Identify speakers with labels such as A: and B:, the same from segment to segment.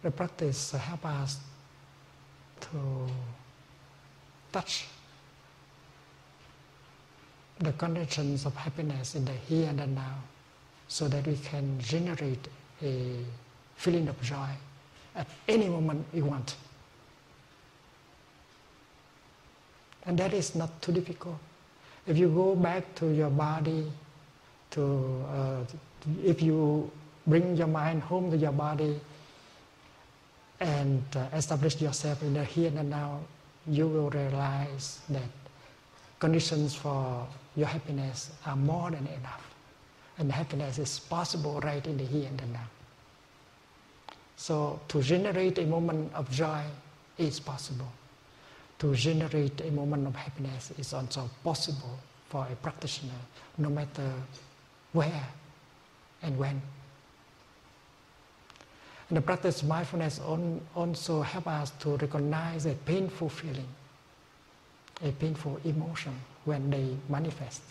A: The practice help us to touch the conditions of happiness in the here and the now, so that we can generate a feeling of joy at any moment we want. And that is not too difficult. If you go back to your body, if you bring your mind home to your body and establish yourself in the here and the now, you will realize that conditions for your happiness are more than enough. And happiness is possible right in the here and the now. So to generate a moment of joy is possible. To generate a moment of happiness is also possible for a practitioner, no matter where and when. And the practice of mindfulness also helps us to recognize a painful feeling, a painful emotion when they manifest.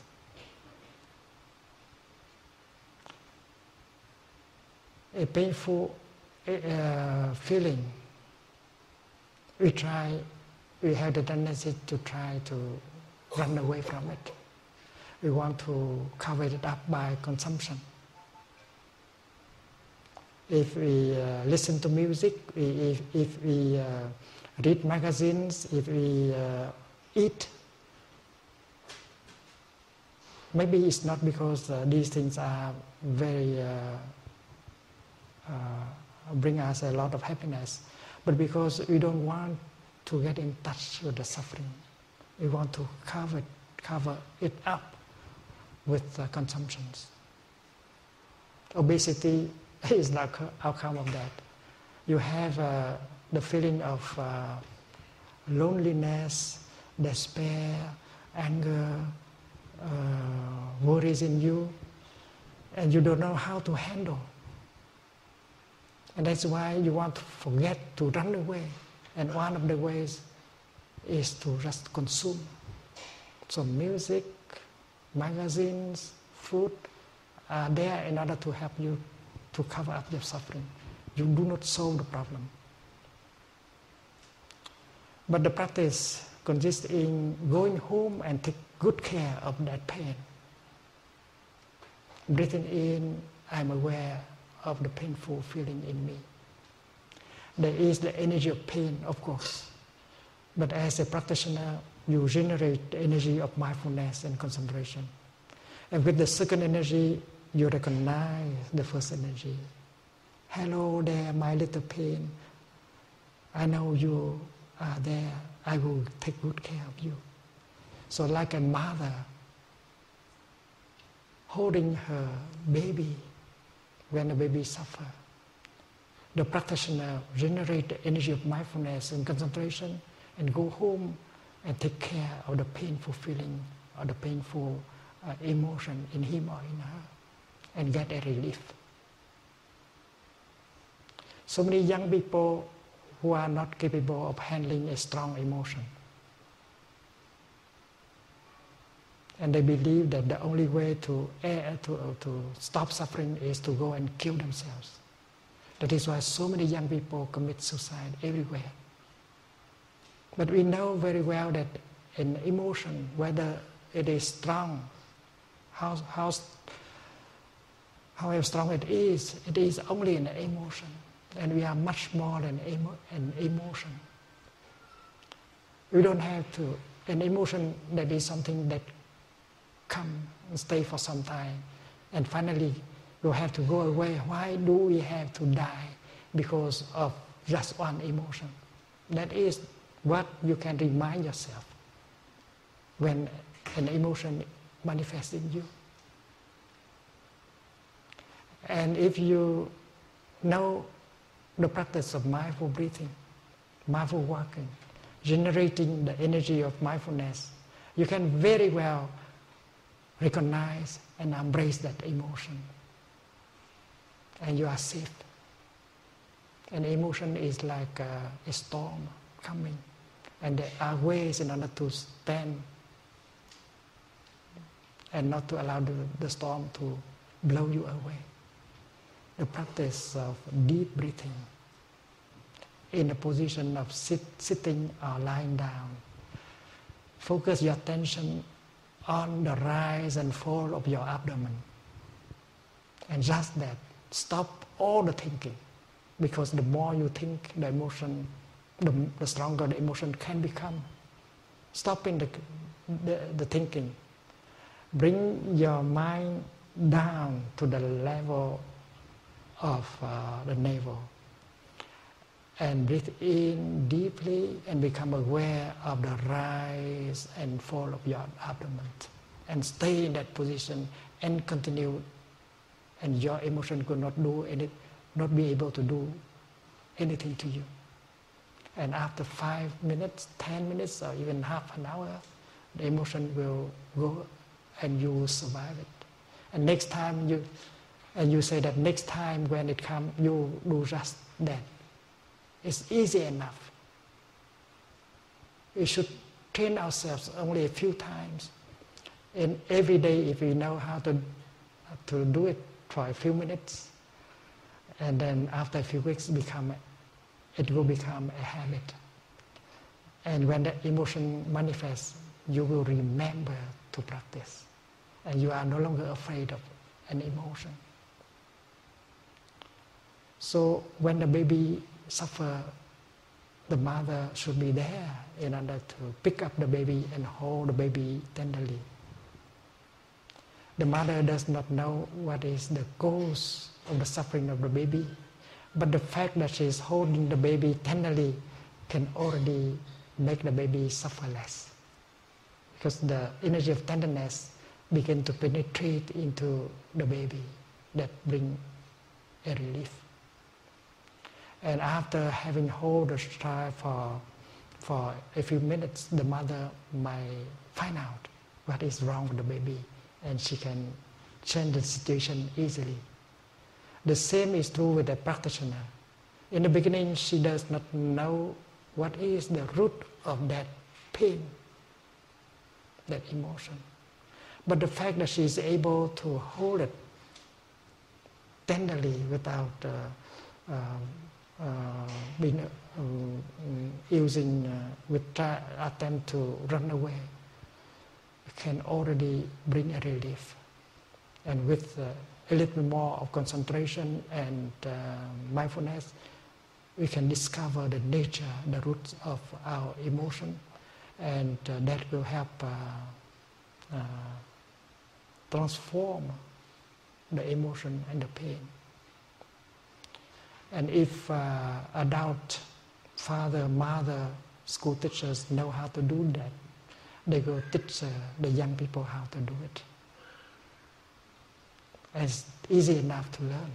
A: A painful feeling, we have the tendency to try to run away from it. We want to cover it up by consumption. If we listen to music, if we read magazines, if we eat, maybe it's not because these things are very bring us a lot of happiness, but because we don't want to get in touch with the suffering. We want to cover it up with consumptions. Obesity is the outcome of that. You have the feeling of loneliness, despair, anger, worries in you, and you don't know how to handle. And that's why you want to forget, to run away. And one of the ways is to just consume. So music, magazines, food are there in order to help you to cover up your suffering. You do not solve the problem. But the practice consists in going home and take good care of that pain. Breathing in, I'm aware of the painful feeling in me. There is the energy of pain, of course. But as a practitioner, you generate the energy of mindfulness and concentration. And with the second energy, you recognize the first energy. Hello there, my little pain. I know you are there. I will take good care of you. So like a mother holding her baby when the baby suffers, the practitioner generates the energy of mindfulness and concentration and go home and take care of the painful feeling or the painful emotion in him or in her and get a relief. So many young people who are not capable of handling a strong emotion. And they believe that the only way to stop suffering is to go and kill themselves. That is why so many young people commit suicide everywhere. But we know very well that an emotion, whether it is strong, however strong it is only an emotion. And we are much more than an emotion. We don't have to, an emotion that is something that come and stay for some time and finally will have to go away. Why do we have to die because of just one emotion? That is what you can remind yourself when an emotion manifests in you. And if you know the practice of mindful breathing, mindful walking, generating the energy of mindfulness, you can very well recognize and embrace that emotion. And you are safe. An emotion is like a storm coming, and there are ways in order to stand and not to allow the storm to blow you away. The practice of deep breathing, in a position of sitting or lying down. Focus your attention on the rise and fall of your abdomen. And just that, stop all the thinking. Because the more you think, the emotion, the stronger the emotion can become. Stopping the thinking. Bring your mind down to the level of the navel. And breathe in deeply and become aware of the rise and fall of your abdomen. And stay in that position and continue. And your emotion could not be able to do anything to you. And after 5 minutes, 10 minutes, or even half an hour, the emotion will go and you will survive it. And next time you say that next time when it comes, you do just that. It's easy enough. We should train ourselves only a few times. And every day, if we know how to do it for a few minutes, and then after a few weeks, it will become a habit. And when the emotion manifests, you will remember to practice. And you are no longer afraid of an emotion. So when the baby suffers, the mother should be there in order to pick up the baby and hold the baby tenderly. The mother does not know what is the cause of the suffering of the baby, but the fact that she is holding the baby tenderly can already make the baby suffer less, because the energy of tenderness begins to penetrate into the baby, that brings a relief. And after having held the child for a few minutes, the mother might find out what is wrong with the baby, and she can change the situation easily. The same is true with the practitioner. In the beginning, she does not know what is the root of that pain, that emotion. But the fact that she is able to hold it tenderly without attempt to run away, can already bring a relief. And with a little more of concentration and mindfulness, we can discover the nature, the roots of our emotion, and that will help transform the emotion and the pain. And if adult father, mother, school teachers know how to do that, they will teach the young people how to do it. It's easy enough to learn.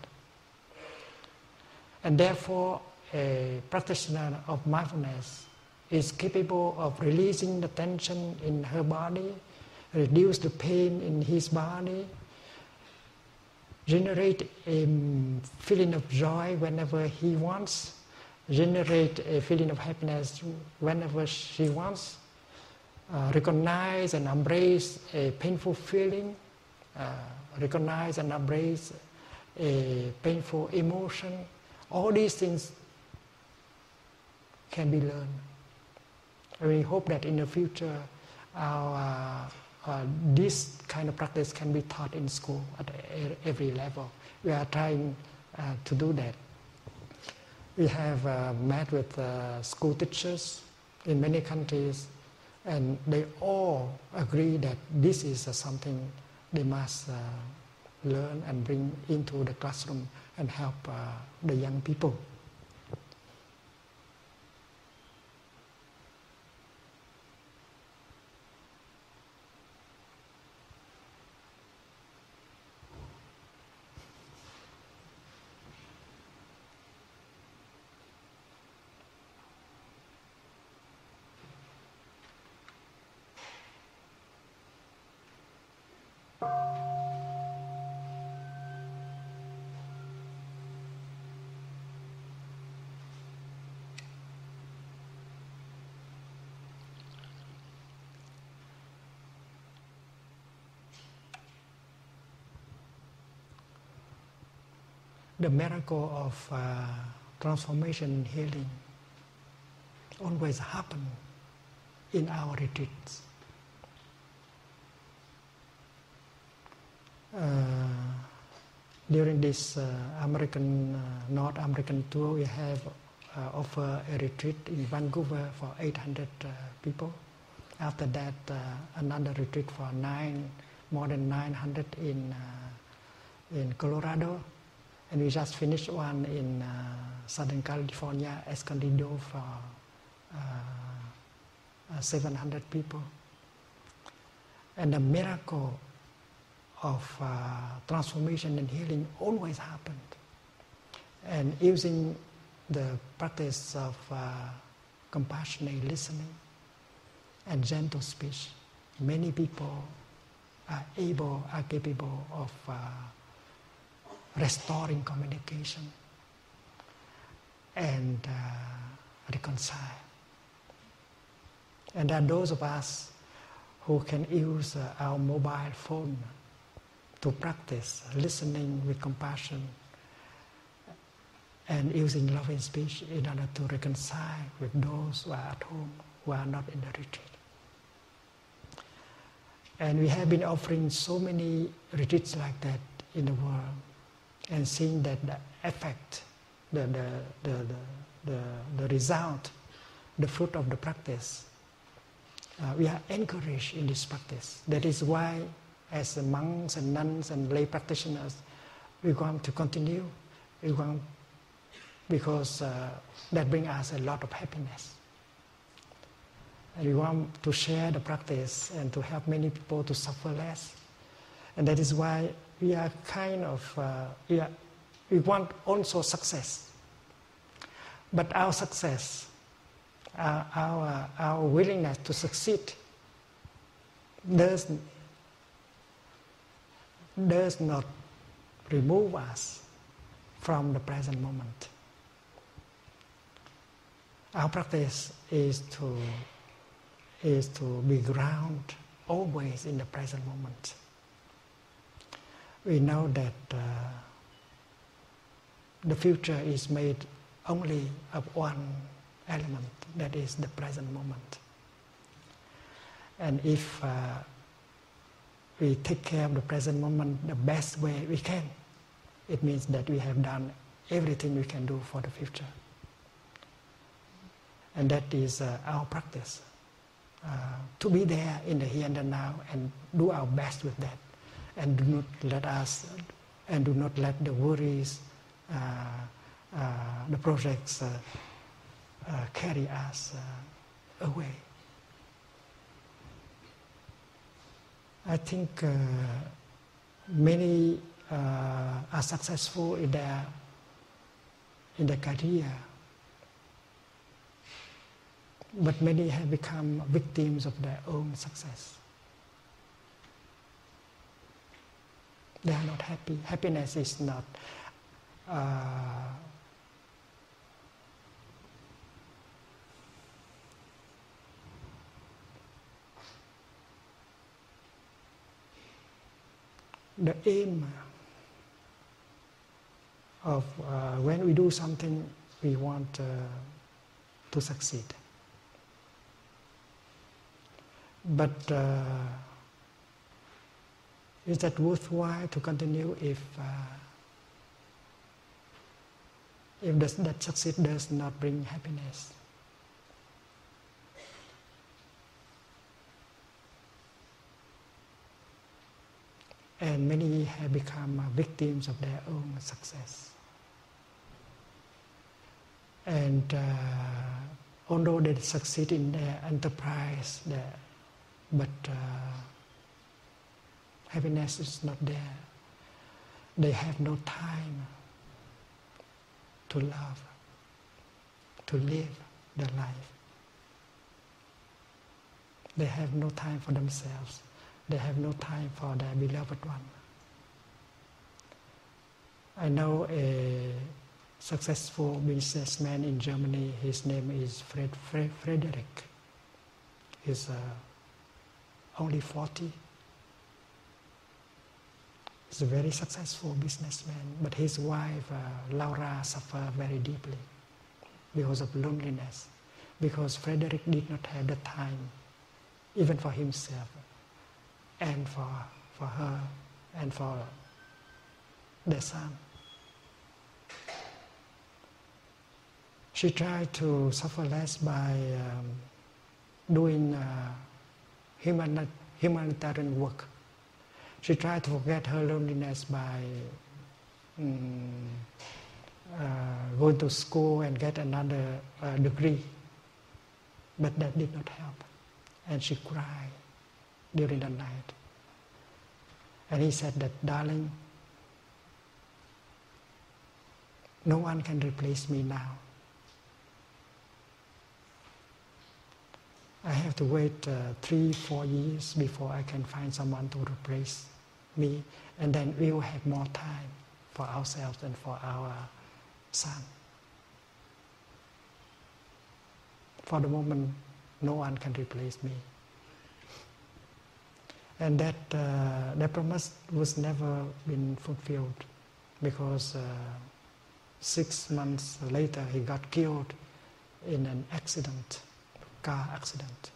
A: And therefore, a practitioner of mindfulness is capable of releasing the tension in her body, reduce the pain in his body, generate a feeling of joy whenever he wants, generate a feeling of happiness whenever she wants, recognize and embrace a painful feeling, recognize and embrace a painful emotion. All these things can be learned. We hope that in the future this kind of practice can be taught in school at every level. We are trying to do that. We have met with school teachers in many countries, and they all agree that this is something they must learn and bring into the classroom and help the young people. The miracle of transformation and healing always happen in our retreats. During this North American tour, we have offered a retreat in Vancouver for 800 people. After that, another retreat for more than 900 in Colorado, and we just finished one in Southern California, Escondido, for 700 people. And the miracle of transformation and healing always happened. And using the practice of compassionate listening and gentle speech, many people are capable of restoring communication and reconcile. And there are those of us who can use our mobile phone to practice listening with compassion and using loving speech in order to reconcile with those who are at home, who are not in the retreat. And we have been offering so many retreats like that in the world, and seeing that the effect, the result, the fruit of the practice, we are encouraged in this practice. That is why, as monks and nuns and lay practitioners, we want to continue. Because that brings us a lot of happiness. And we want to share the practice and to help many people to suffer less. And that is why we are we want also success. But our success, our willingness to succeed does not remove us from the present moment. Our practice is to be grounded always in the present moment. We know that the future is made only of one element, that is the present moment. And if we take care of the present moment the best way we can, it means that we have done everything we can do for the future. And that is our practice, to be there in the here and the now and do our best with that, and do not let the worries, the projects carry us away. I think many are successful in their career, but many have become victims of their own success. They are not happy. Happiness is not the aim of when we do something, we want to succeed. But is that worthwhile to continue if that success does not bring happiness? And many have become victims of their own success. And although they succeed in their enterprise, but happiness is not there. They have no time to love, to live their life. They have no time for themselves. They have no time for their beloved one. I know a successful businessman in Germany. His name is Frederick. He's only 40. He's a very successful businessman, but his wife, Laura, suffered very deeply because of loneliness. because Frederick did not have the time, even for himself, and for her, and for their son. She tried to suffer less by doing humanitarian work. She tried to forget her loneliness by going to school and get another degree. But that did not help. And she cried during the night. And he said that, darling, no one can replace me now. I have to wait 3-4 years before I can find someone to replace me, and then we will have more time for ourselves and for our son. For the moment, no one can replace me. And that promise was never been fulfilled, because 6 months later he got killed in an accident, car accident.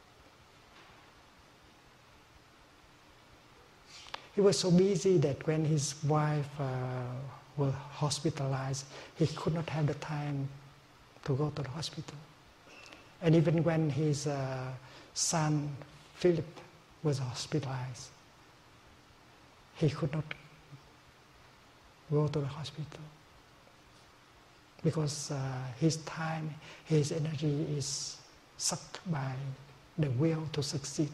A: He was so busy that when his wife was hospitalized, he could not have the time to go to the hospital. And even when his son, Philip, was hospitalized, he could not go to the hospital because his time, his energy is sucked by the will to succeed.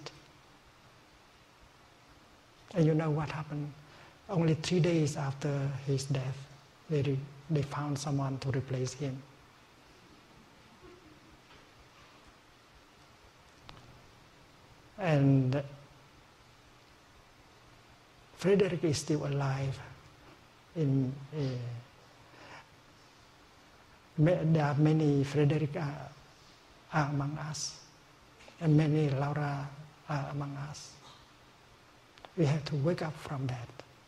A: And you know what happened? Only 3 days after his death, they found someone to replace him. And Frederick is still alive. There are many Frederick are among us, and many Laura are among us. We have to wake up from that.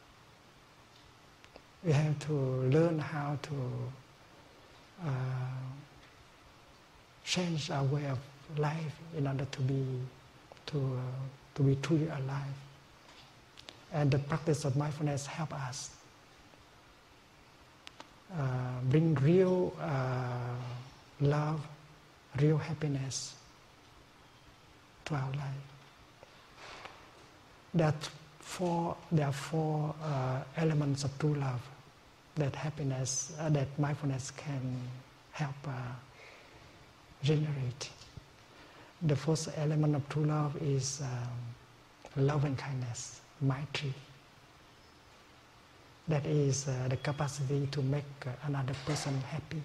A: We have to learn how to change our way of life in order to be truly alive. And the practice of mindfulness helps us bring real love, real happiness to our life. There are four elements of true love that mindfulness can help generate. The first element of true love is love and kindness, Maitri. That is the capacity to make another person happy.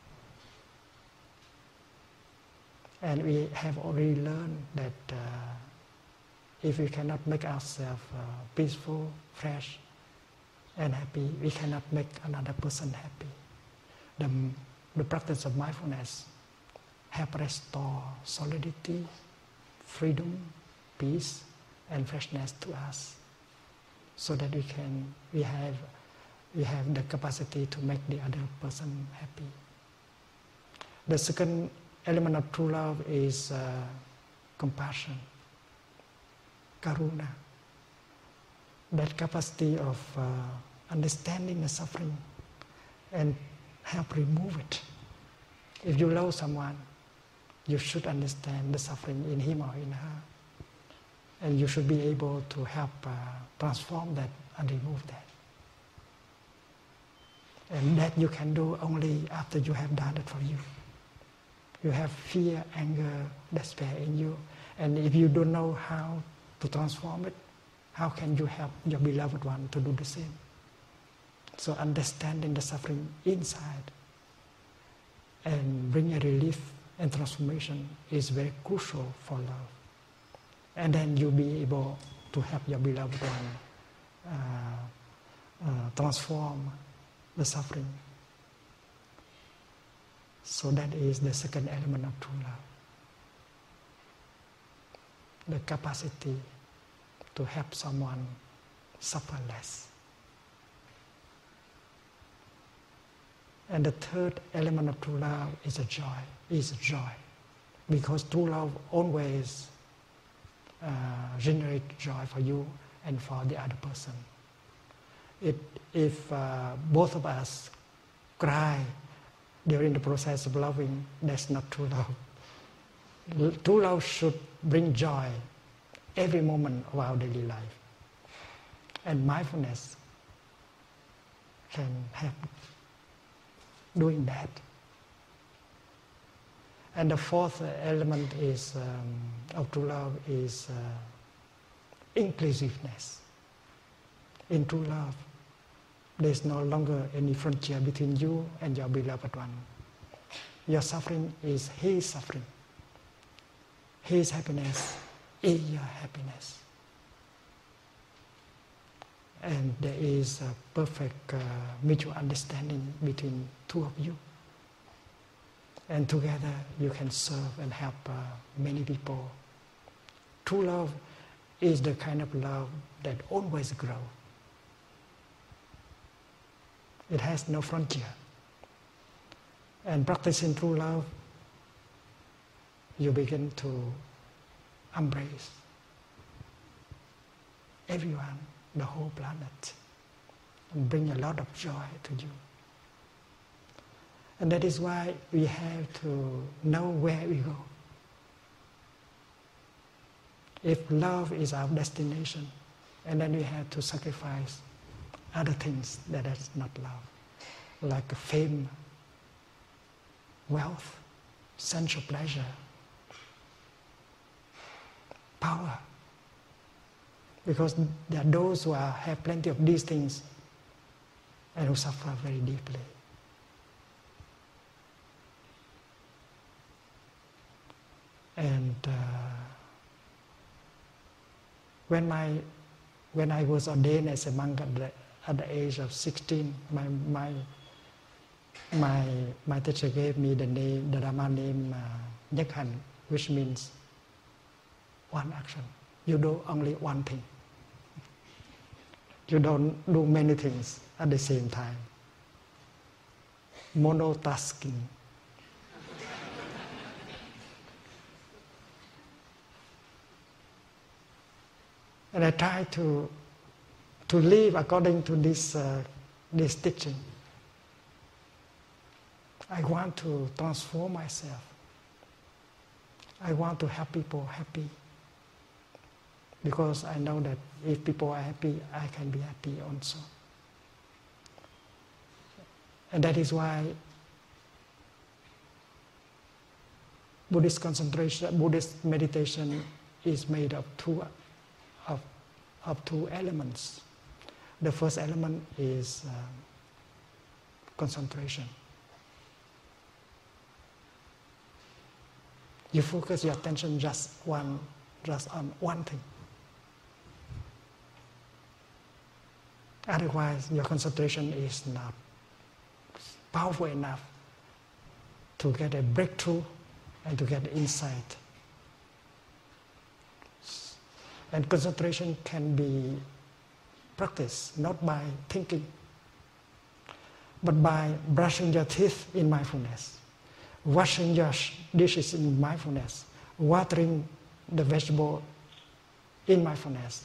A: And we have already learned that if we cannot make ourselves peaceful, fresh, and happy, we cannot make another person happy. The practice of mindfulness help restore solidity, freedom, peace, and freshness to us, so that we have the capacity to make the other person happy. The second element of true love is compassion, karuna. That capacity of understanding the suffering and help remove it. If you love someone, you should understand the suffering in him or in her. And you should be able to help transform that and remove that. And that you can do only after you have done it for you. You have fear, anger, despair in you. And if you don't know how to transform it, how can you help your beloved one to do the same? So understanding the suffering inside and bring a relief and transformation is very crucial for love. And then you'll be able to help your beloved one transform the suffering. So that is the second element of true love. The capacity to help someone suffer less. And the third element of true love is joy. because true love always generates joy for you and for the other person. If both of us cry during the process of loving, that's not true love. True love should bring joy every moment of our daily life. And mindfulness can help doing that. And the fourth element is of true love is inclusiveness. In true love, there is no longer any frontier between you and your beloved one. Your suffering is his suffering. His happiness is your happiness. And there is a perfect mutual understanding between two of you. And together you can serve and help many people. True love is the kind of love that always grows. It has no frontier. And practicing true love, you begin to embrace everyone, the whole planet, and bring a lot of joy to you. And that is why we have to know where we go. If love is our destination, and then we have to sacrifice other things that is not love, like fame, wealth, sensual pleasure, power. Because there are those who have plenty of these things and who suffer very deeply. And when I was ordained as a monk at the age of 16, my teacher gave me the Dharma name Nyakhan, which means one action. You do only one thing. You don't do many things at the same time. Monotasking. And I try to live according to this teaching. I want to transform myself. I want to help people happy. Because I know that if people are happy, I can be happy also. And that is why Buddhist concentration, Buddhist meditation is made of two elements. The first element is concentration. You focus your attention just on one thing. Otherwise, your concentration is not powerful enough to get a breakthrough and to get insight. And concentration can be practiced not by thinking, but by brushing your teeth in mindfulness, washing your dishes in mindfulness, watering the vegetable in mindfulness,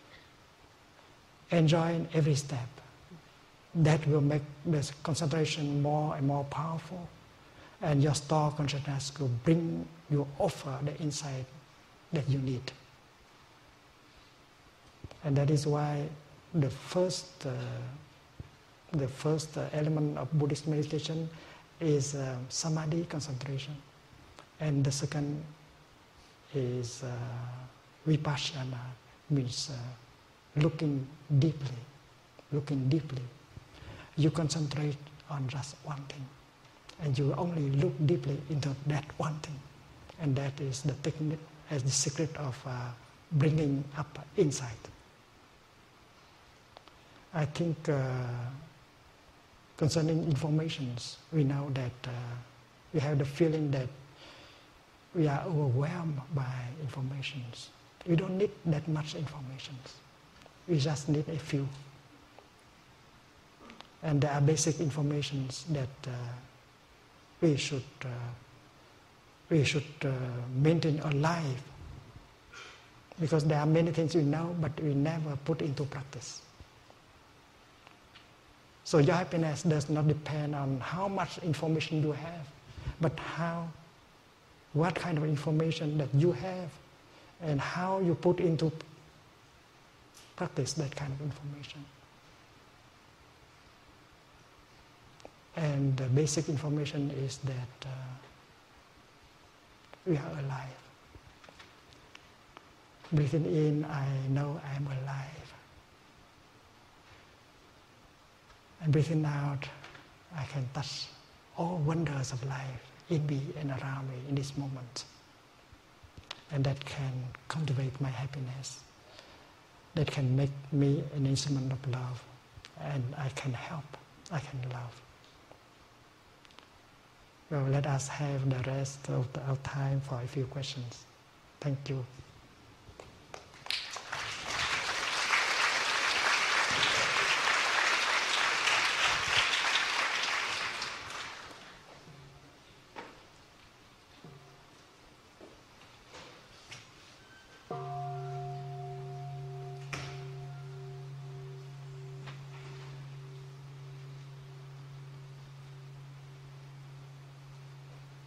A: enjoying every step. That will make the concentration more and more powerful, and your store consciousness will bring you offer the insight that you need. And that is why the first element of Buddhist meditation is samadhi, concentration, and the second is vipassana, means looking deeply. You concentrate on just one thing, and you only look deeply into that one thing, and that is the technique, as the secret of bringing up insight. I think concerning informations, we know that we have the feeling that we are overwhelmed by informations. We don't need that much information. We just need a few. And there are basic informations that we should we should maintain alive, because there are many things we know but we never put into practice. So your happiness does not depend on how much information you have, but what kind of information that you have and how you put into practice that kind of information. And the basic information is that we are alive. Breathing in, I know I am alive. And breathing out, I can touch all wonders of life in me and around me in this moment. And that can cultivate my happiness. That can make me an instrument of love. And I can help, I can love. Well, let us have the rest of our time for a few questions. Thank you.